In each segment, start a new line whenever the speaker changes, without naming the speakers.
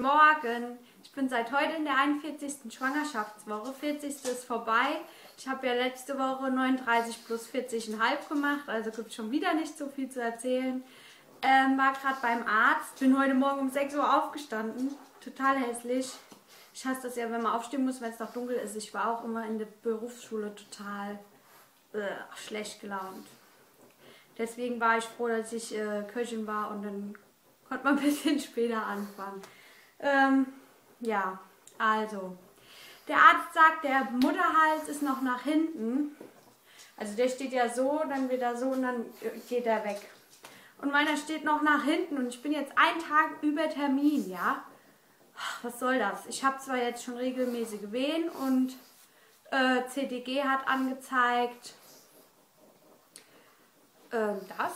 Morgen. Ich bin seit heute in der 41. Schwangerschaftswoche. 40. ist vorbei. Ich habe ja letzte Woche 39 plus 40,5 gemacht, also gibt es schon wieder nicht so viel zu erzählen. War gerade beim Arzt, bin heute Morgen um 6 Uhr aufgestanden. Total hässlich. Ich hasse das ja, wenn man aufstehen muss, wenn es noch dunkel ist. Ich war auch immer in der Berufsschule total schlecht gelaunt. Deswegen war ich froh, dass ich Köchin war und dann konnte man ein bisschen später anfangen. Ja, also. Der Arzt sagt, der Mutterhals ist noch nach hinten. Also der steht ja so, dann wieder so und dann geht er weg. Und meiner steht noch nach hinten und ich bin jetzt einen Tag über Termin, ja. Was soll das? Ich habe zwar jetzt schon regelmäßige Wehen und CTG hat angezeigt, das.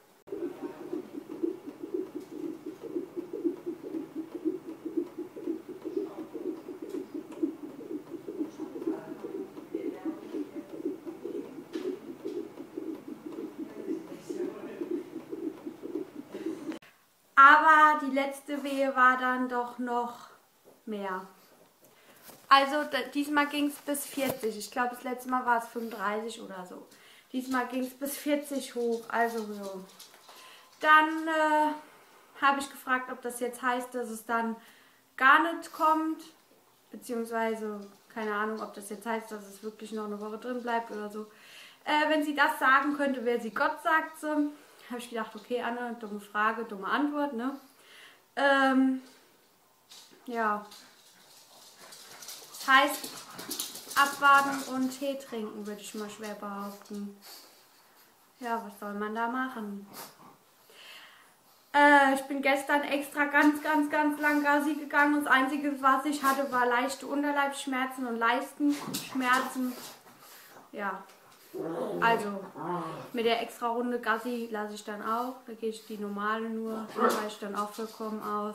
Aber die letzte Wehe war dann doch noch mehr. Also diesmal ging es bis 40. Ich glaube, das letzte Mal war es 35 oder so. Diesmal ging es bis 40 hoch. Also so. Dann habe ich gefragt, ob das jetzt heißt, dass es dann gar nicht kommt. Beziehungsweise, keine Ahnung, ob das jetzt heißt, dass es wirklich noch eine Woche drin bleibt oder so. Wenn sie das sagen könnte, wäre sie Gott, sagt sie. Habe ich gedacht, okay, Anne, dumme Frage, dumme Antwort, ne? Ja. Das heißt, abwarten und Tee trinken, würde ich mal schwer behaupten. Ja, was soll man da machen? Ich bin gestern extra ganz lang Gassi gegangen. Und das Einzige, was ich hatte, war leichte Unterleibsschmerzen und Leistenschmerzen. Ja. Also, mit der extra Runde Gassi lasse ich dann auch. Da gehe ich die normale nur, da reicht dann auch vollkommen aus.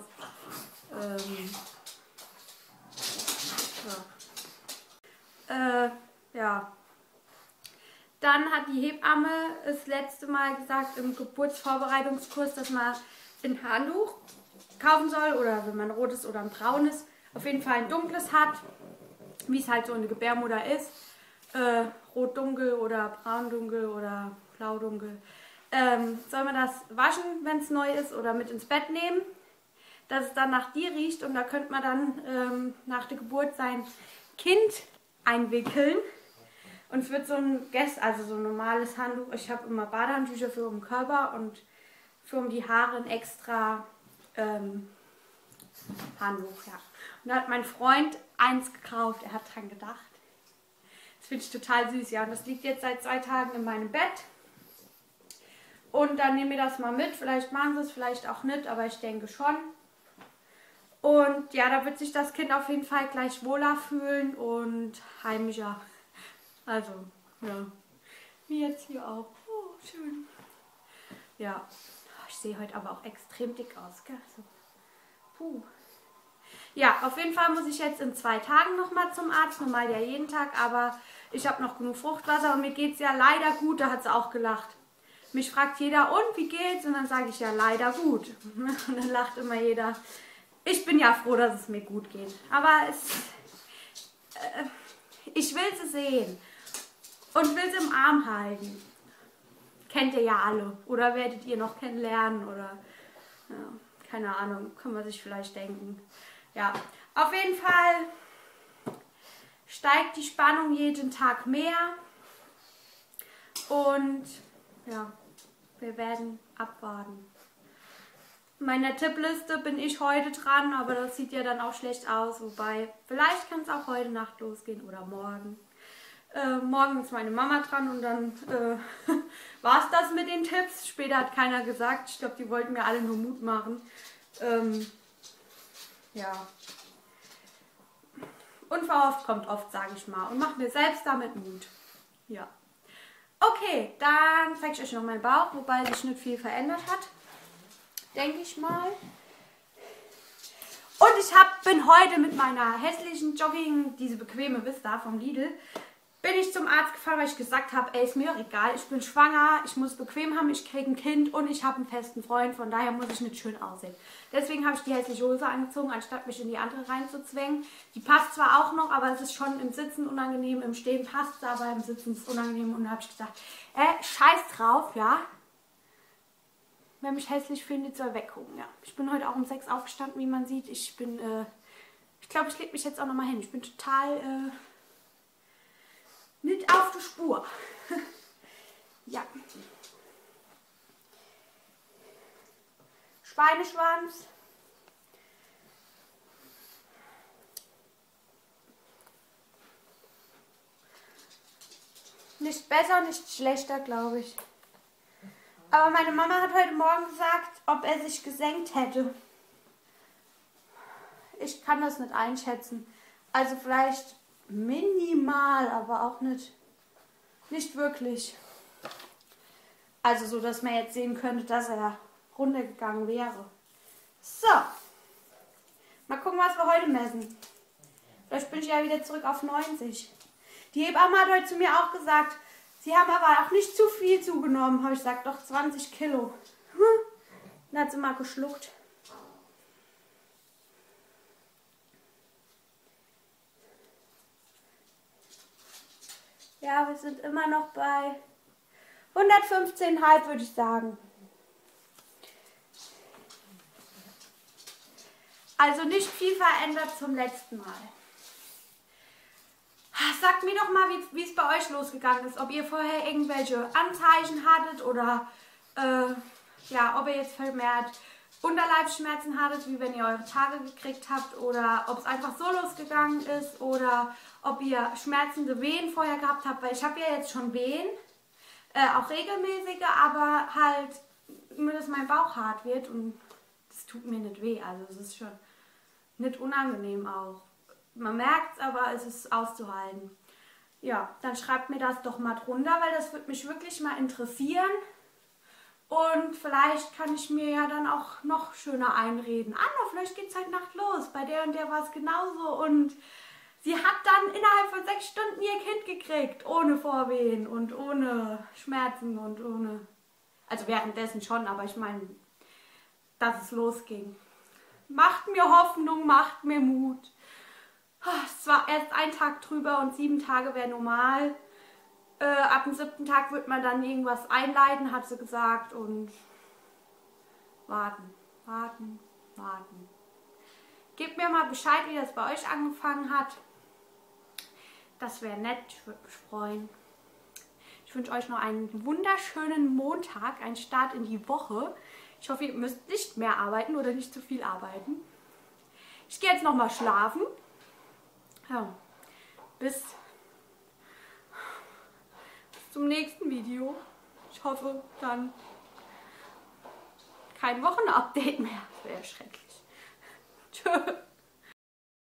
Ja. Dann hat die Hebamme das letzte Mal gesagt im Geburtsvorbereitungskurs, dass man ein Handtuch kaufen soll oder wenn man ein rotes oder ein braunes, auf jeden Fall ein dunkles hat, wie es halt so in der Gebärmutter ist. Rot-dunkel oder braun-dunkel oder blau-dunkel. Soll man das waschen, wenn es neu ist, oder mit ins Bett nehmen, dass es dann nach dir riecht und da könnte man dann nach der Geburt sein Kind einwickeln. Und es wird so ein also so ein normales Handtuch. Ich habe immer Badehandtücher für um den Körper und für um die Haare ein extra Handtuch. Ja. Und da hat mein Freund eins gekauft, er hat dran gedacht. Das finde ich total süß, ja. Und das liegt jetzt seit 2 Tagen in meinem Bett. Und dann nehme ich das mal mit. Vielleicht machen sie es, vielleicht auch nicht, aber ich denke schon. Und ja, da wird sich das Kind auf jeden Fall gleich wohler fühlen und heimischer. Also, ja. Wie jetzt hier auch. Oh, schön. Ja. Ich sehe heute aber auch extrem dick aus, gell? So. Puh. Ja, auf jeden Fall muss ich jetzt in 2 Tagen nochmal zum Arzt. Normal ja jeden Tag, aber ich habe noch genug Fruchtwasser und mir geht es ja leider gut. Da hat sie auch gelacht. Mich fragt jeder, und wie geht's? Und dann sage ich ja leider gut. Und dann lacht immer jeder. Ich bin ja froh, dass es mir gut geht. Aber ich will sie sehen und will sie im Arm halten. Kennt ihr ja alle. Oder werdet ihr noch kennenlernen oder ja, keine Ahnung, kann man sich vielleicht denken. Ja, auf jeden Fall steigt die Spannung jeden Tag mehr und ja, wir werden abwarten. In meiner Tippliste bin ich heute dran, aber das sieht ja dann auch schlecht aus, wobei vielleicht kann es auch heute Nacht losgehen oder morgen. Morgen ist meine Mama dran und dann war es das mit den Tipps. Später hat keiner gesagt, ich glaube, die wollten mir alle nur Mut machen. Ja. Unverhofft kommt oft, sage ich mal. Und macht mir selbst damit Mut. Ja. Okay, dann zeige ich euch noch meinen Bauch, wobei sich nicht viel verändert hat. Denke ich mal. Und ich bin heute mit meiner hässlichen Jogging, diese bequeme Vista vom Lidl, bin ich zum Arzt gefahren, weil ich gesagt habe, ey, ist mir doch egal, ich bin schwanger, ich muss bequem haben, ich kriege ein Kind und ich habe einen festen Freund, von daher muss ich nicht schön aussehen. Deswegen habe ich die hässliche Hose angezogen, anstatt mich in die andere reinzuzwängen. Die passt zwar auch noch, aber es ist schon im Sitzen unangenehm, im Stehen passt es, aber im Sitzen ist es unangenehm. Und da habe ich gesagt, scheiß drauf, ja. Wer mich hässlich findet, soll weggucken, ja. Ich bin heute auch um 6 aufgestanden, wie man sieht. Ich glaube, ich lege mich jetzt auch nochmal hin. Ich bin total nicht auf der Spur. Ja. Schweineschwanz. Nicht besser, nicht schlechter, glaube ich. Aber meine Mama hat heute Morgen gesagt, ob er sich gesenkt hätte. Ich kann das nicht einschätzen. Also vielleicht minimal, aber auch nicht wirklich. Also so, dass man jetzt sehen könnte, dass er runtergegangen wäre. So. Mal gucken, was wir heute messen. Vielleicht bin ich ja wieder zurück auf 90. Die Hebamme hat heute zu mir auch gesagt, sie haben aber auch nicht zu viel zugenommen. Habe ich gesagt, doch 20 Kilo. Dann hat sie mal geschluckt. Ja, wir sind immer noch bei 115,5, würde ich sagen. Also nicht viel verändert zum letzten Mal. Sagt mir doch mal, wie es bei euch losgegangen ist. Ob ihr vorher irgendwelche Anzeichen hattet oder ja, ob ihr jetzt vermehrt Unterleibsschmerzen hattet, wie wenn ihr eure Tage gekriegt habt, oder ob es einfach so losgegangen ist oder ob ihr schmerzende Wehen vorher gehabt habt, weil ich habe ja jetzt schon Wehen, auch regelmäßige, aber halt nur, dass mein Bauch hart wird und das tut mir nicht weh, also es ist schon nicht unangenehm auch. Man merkt es, aber es ist auszuhalten. Ja, dann schreibt mir das doch mal drunter, weil das würde mich wirklich mal interessieren. Und vielleicht kann ich mir ja dann auch noch schöner einreden. Anna, vielleicht geht es heute Nacht los. Bei der und der war es genauso. Und sie hat dann innerhalb von 6 Stunden ihr Kind gekriegt. Ohne Vorwehen und ohne Schmerzen und ohne... Also währenddessen schon, aber ich meine, dass es losging. Macht mir Hoffnung, macht mir Mut. Es war erst ein Tag drüber und 7 Tage wäre normal. Ab dem 7. Tag wird man dann irgendwas einleiten, hat sie gesagt, und warten, warten, warten. Gebt mir mal Bescheid, wie das bei euch angefangen hat. Das wäre nett, ich würde mich freuen. Ich wünsche euch noch einen wunderschönen Montag, einen Start in die Woche. Ich hoffe, ihr müsst nicht mehr arbeiten oder nicht zu viel arbeiten. Ich gehe jetzt noch mal schlafen. Ja, bis zum nächsten Video. Ich hoffe, dann kein Wochenupdate mehr. Das wäre schrecklich. Tschüss.